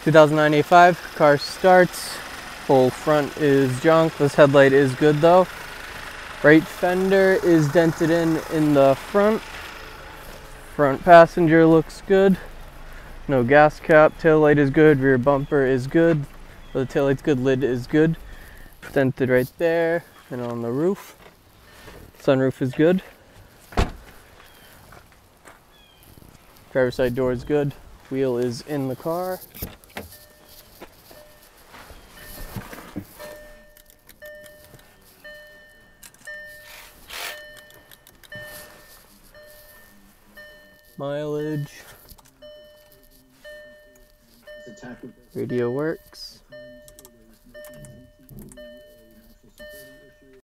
2009 A5, car starts. Whole front is junk. This headlight is good though. Right fender is dented in the front. Front passenger looks good. No gas cap. Taillight is good. Rear bumper is good. The taillight's good. Lid is good. Dented right there and on the roof. Sunroof is good. Driver's side door is good. Wheel is in the car. Mileage. Radio works.